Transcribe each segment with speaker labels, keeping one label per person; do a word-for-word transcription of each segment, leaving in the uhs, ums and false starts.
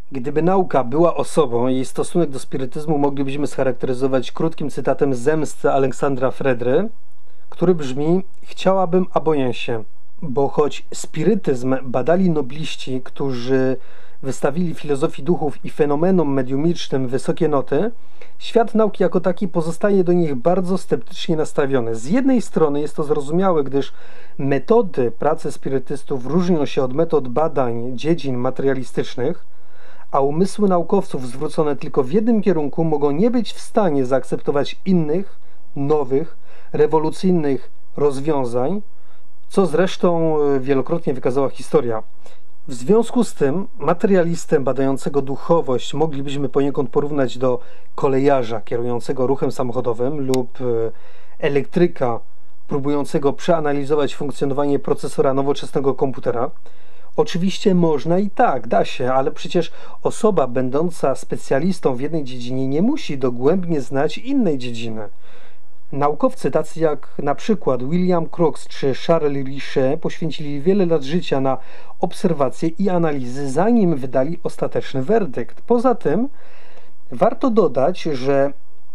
Speaker 1: Gdyby nauka była osobą, jej stosunek do spirytyzmu moglibyśmy scharakteryzować krótkim cytatem z Zemsty Aleksandra Fredry, który brzmi: chciałabym, a boję się. Bo choć spirytyzm badali nobliści, którzy wystawili filozofii duchów i fenomenom mediumicznym wysokie noty, świat nauki jako taki pozostaje do nich bardzo sceptycznie nastawiony. Z jednej strony jest to zrozumiałe, gdyż metody pracy spirytystów różnią się od metod badań dziedzin materialistycznych, a umysły naukowców zwrócone tylko w jednym kierunku mogą nie być w stanie zaakceptować innych, nowych, rewolucyjnych rozwiązań, co zresztą wielokrotnie wykazała historia. W związku z tym materialistę badającego duchowość moglibyśmy poniekąd porównać do kolejarza kierującego ruchem samochodowym lub elektryka próbującego przeanalizować funkcjonowanie procesora nowoczesnego komputera. Oczywiście można i tak, da się, ale przecież osoba będąca specjalistą w jednej dziedzinie nie musi dogłębnie znać innej dziedziny. Naukowcy tacy jak na przykład William Crookes czy Charles Richet poświęcili wiele lat życia na obserwacje i analizy, zanim wydali ostateczny werdykt. Poza tym warto dodać, że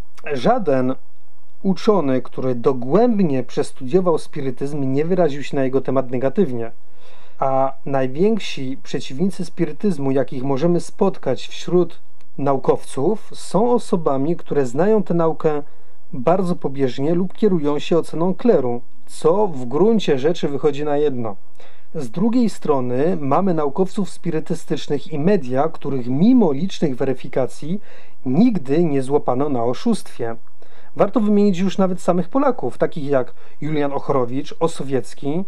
Speaker 1: żaden uczony, który dogłębnie przestudiował spirytyzm, nie wyraził się na jego temat negatywnie. A najwięksi przeciwnicy spirytyzmu, jakich możemy spotkać wśród naukowców, są osobami, które znają tę naukę bardzo pobieżnie lub kierują się oceną kleru, co w gruncie rzeczy wychodzi na jedno. Z drugiej strony mamy naukowców spirytystycznych i media, których mimo licznych weryfikacji nigdy nie złapano na oszustwie. Warto wymienić już nawet samych Polaków, takich jak Julian Ochorowicz, Osowiecki,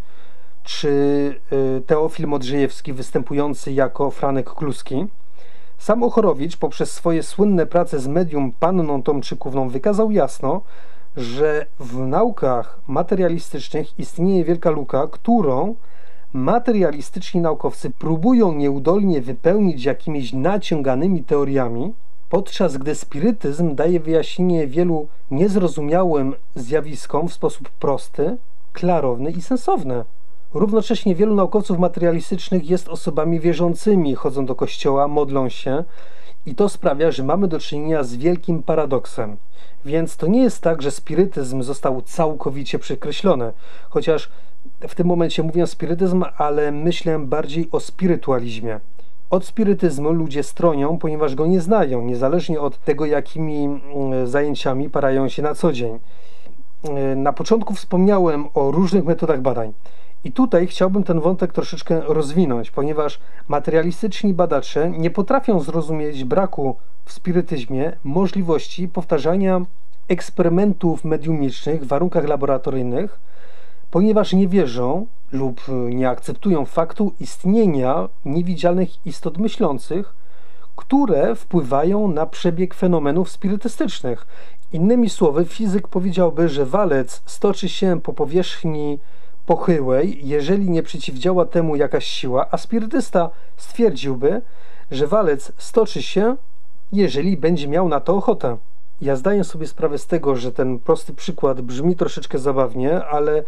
Speaker 1: czy Teofil Modrzejewski występujący jako Franek Kluski. Sam Ochorowicz poprzez swoje słynne prace z medium Panną Tomczykówną wykazał jasno, że w naukach materialistycznych istnieje wielka luka, którą materialistyczni naukowcy próbują nieudolnie wypełnić jakimiś naciąganymi teoriami, podczas gdy spirytyzm daje wyjaśnienie wielu niezrozumiałym zjawiskom w sposób prosty, klarowny i sensowny. Równocześnie wielu naukowców materialistycznych jest osobami wierzącymi, chodzą do kościoła, modlą się i to sprawia, że mamy do czynienia z wielkim paradoksem. Więc to nie jest tak, że spirytyzm został całkowicie przekreślony, chociaż w tym momencie mówię spirytyzm, ale myślę bardziej o spirytualizmie. Od spirytyzmu ludzie stronią, ponieważ go nie znają, niezależnie od tego, jakimi zajęciami parają się na co dzień. Na początku wspomniałem o różnych metodach badań. I tutaj chciałbym ten wątek troszeczkę rozwinąć, ponieważ materialistyczni badacze nie potrafią zrozumieć braku w spirytyzmie możliwości powtarzania eksperymentów mediumicznych w warunkach laboratoryjnych, ponieważ nie wierzą lub nie akceptują faktu istnienia niewidzialnych istot myślących, które wpływają na przebieg fenomenów spirytystycznych. Innymi słowy, fizyk powiedziałby, że walec stoczy się po powierzchni pochyłej, jeżeli nie przeciwdziała temu jakaś siła, a spirytysta stwierdziłby, że walec stoczy się, jeżeli będzie miał na to ochotę. Ja zdaję sobie sprawę z tego, że ten prosty przykład brzmi troszeczkę zabawnie, ale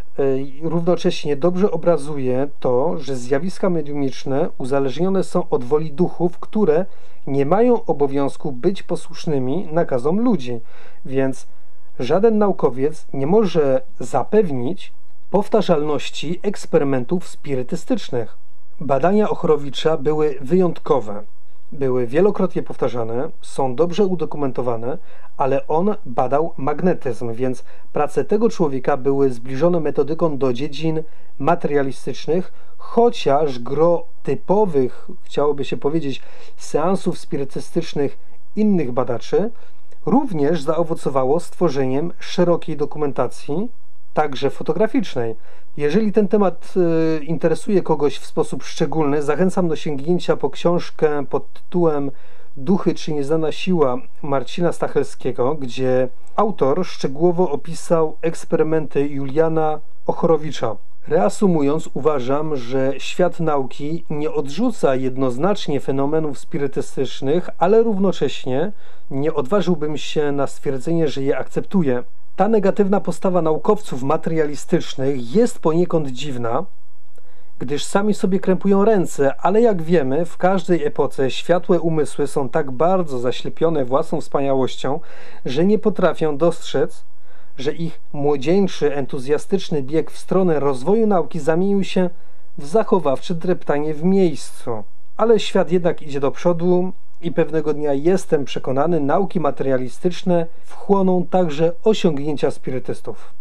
Speaker 1: równocześnie dobrze obrazuje to, że zjawiska mediumiczne uzależnione są od woli duchów, które nie mają obowiązku być posłusznymi nakazom ludzi, więc żaden naukowiec nie może zapewnić powtarzalności eksperymentów spirytystycznych. Badania Ochorowicza były wyjątkowe. Były wielokrotnie powtarzane, są dobrze udokumentowane, ale on badał magnetyzm, więc prace tego człowieka były zbliżone metodyką do dziedzin materialistycznych, chociaż gro typowych, chciałoby się powiedzieć, seansów spirytystycznych innych badaczy również zaowocowało stworzeniem szerokiej dokumentacji, także fotograficznej. Jeżeli ten temat y, interesuje kogoś w sposób szczególny, zachęcam do sięgnięcia po książkę pod tytułem Duchy czy nieznana siła Marcina Stachelskiego, gdzie autor szczegółowo opisał eksperymenty Juliana Ochorowicza. Reasumując, uważam, że świat nauki nie odrzuca jednoznacznie fenomenów spirytystycznych, ale równocześnie nie odważyłbym się na stwierdzenie, że je akceptuje. Ta negatywna postawa naukowców materialistycznych jest poniekąd dziwna, gdyż sami sobie krępują ręce, ale jak wiemy, w każdej epoce światłe umysły są tak bardzo zaślepione własną wspaniałością, że nie potrafią dostrzec, że ich młodzieńczy, entuzjastyczny bieg w stronę rozwoju nauki zamienił się w zachowawcze dreptanie w miejscu. Ale świat jednak idzie do przodu i pewnego dnia, jestem przekonany, nauki materialistyczne wchłoną także osiągnięcia spirytystów.